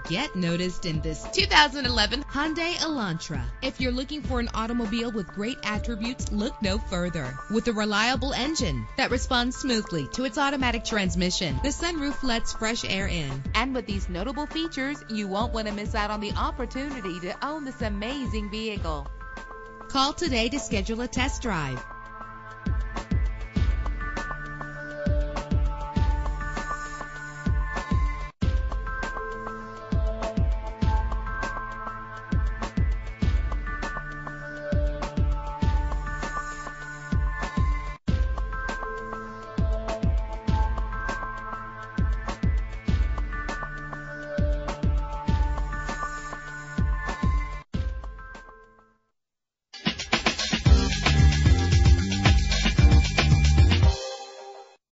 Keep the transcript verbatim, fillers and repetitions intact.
Get noticed in this two thousand eleven Hyundai Elantra. If you're looking for an automobile with great attributes, look no further. With a reliable engine that responds smoothly to its automatic transmission, the sunroof lets fresh air in. And with these notable features, you won't want to miss out on the opportunity to own this amazing vehicle. Call today to schedule a test drive.